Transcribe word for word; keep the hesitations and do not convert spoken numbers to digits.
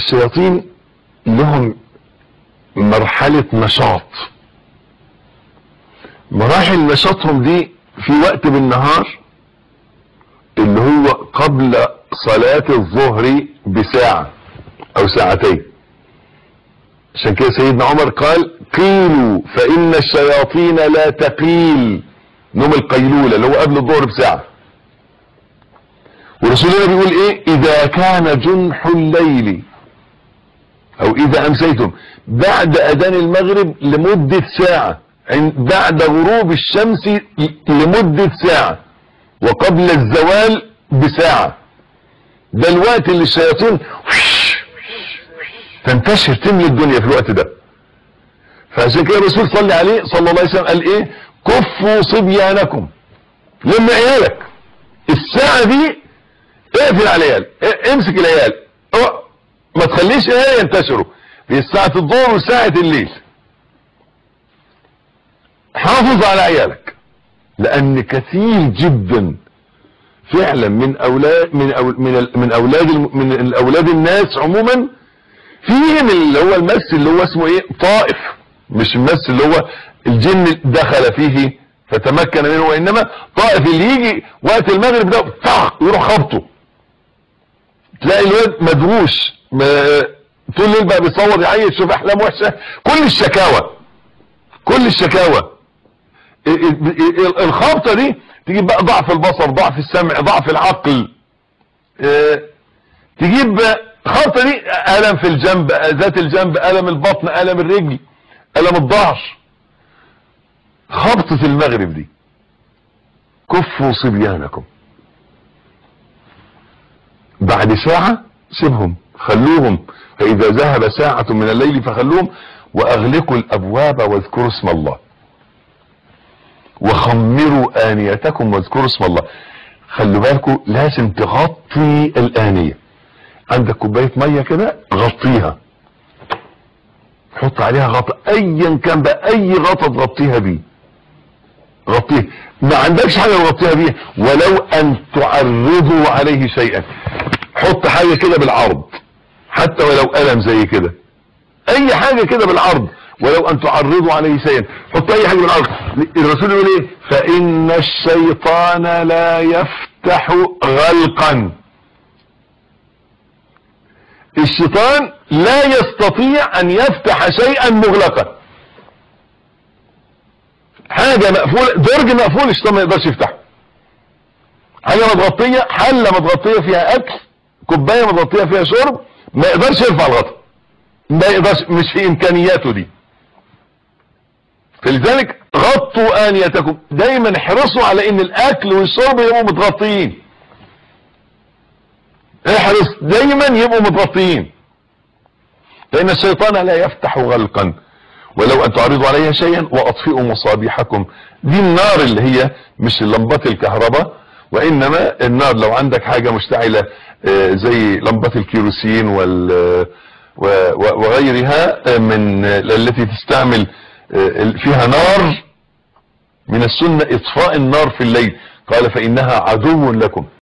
الشياطين لهم مرحلة نشاط. مراحل نشاطهم دي في وقت بالنهار اللي هو قبل صلاة الظهر بساعة او ساعتين. عشان كده سيدنا عمر قال قيلوا فإن الشياطين لا تقيل، نوم القيلولة اللي هو قبل الظهر بساعة. ورسولنا بيقول ايه؟ اذا كان جنح الليل او اذا امسيتم بعد اذان المغرب لمدة ساعة، بعد غروب الشمس لمدة ساعة، وقبل الزوال بساعة، ده الوقت اللي الشياطين تنتشر تملي الدنيا في الوقت ده. فعشان كده الرسول صلى عليه صلى الله عليه وسلم قال ايه؟ كفوا صبيانكم، لما عيالك الساعة دي اقفل على العيال، امسك العيال، ما تخليش ايه ينتشروا في ساعة الظهر وساعة الليل. حافظ على عيالك، لان كثير جدا فعلا من اولاد من أول من من اولاد من الاولاد الناس عموما فيهم اللي هو المس اللي هو اسمه ايه؟ طائف، مش المس اللي هو الجن دخل فيه فتمكن منه، وانما طائف اللي يجي وقت المغرب ده طخ يروح خبطه، تلاقي الواد مدروش طول الليل بقى بيصور يعيط يشوف احلام وحشه، كل الشكاوى كل الشكاوى الخبطه دي تجيب بقى ضعف البصر، ضعف السمع، ضعف العقل، تجيب خبطه دي الم في الجنب، ذات الجنب، الم البطن، الم الرجل، الم الظهر. خبطه المغرب دي كفوا صبيانكم، بعد ساعه سيبهم خلوهم، فاذا ذهب ساعه من الليل فخلوهم، واغلقوا الابواب واذكروا اسم الله، وخمروا آنيتكم واذكروا اسم الله. خلوا بالكم لازم تغطي الآنية، عندك كوباية مية كده غطيها، حط عليها غطا ايا كان بقى، اي غطا تغطيها بيه غطيه، ما عندكش حاجة تغطيها بيها ولو ان تعرضوا عليه شيئا، حط حاجة كده بالعرض حتى ولو قلم زي كده، اي حاجة كده بالعرض ولو ان تعرضوا عليه شيئا، حط اي حاجة بالعرض. الرسول يقول ايه؟ فان الشيطان لا يفتح غلقا، الشيطان لا يستطيع ان يفتح شيئا مغلقا، حاجة مقفولة، درج مقفول الشيطان ما يقدرش يفتحه، حاجة متغطية، حلة متغطية فيها اكل، كوباية متغطية فيها شرب، ما يقدرش يرفع الغطا، ما يقدرش، مش في امكانياته دي. فلذلك غطوا آنيتكم، دايما احرصوا على ان الاكل والشرب يبقوا متغطيين، احرص دايما يبقوا متغطيين، فان الشيطان لا يفتح غلقا ولو ان تعرضوا عليها شيئا واطفئوا مصابيحكم. دي النار اللي هي مش لمبات الكهرباء، وانما النار لو عندك حاجة مشتعلة زي لمبات الكيروسين وغيرها من التي تستعمل فيها نار، من السنة اطفاء النار في الليل، قال فانها عدو لكم.